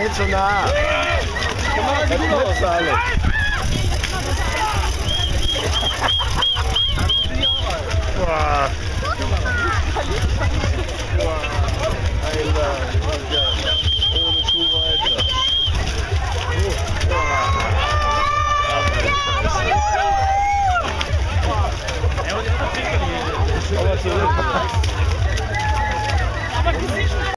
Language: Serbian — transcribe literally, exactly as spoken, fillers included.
nicht so nah. Das knipst alle. Boah. Boah. Alter.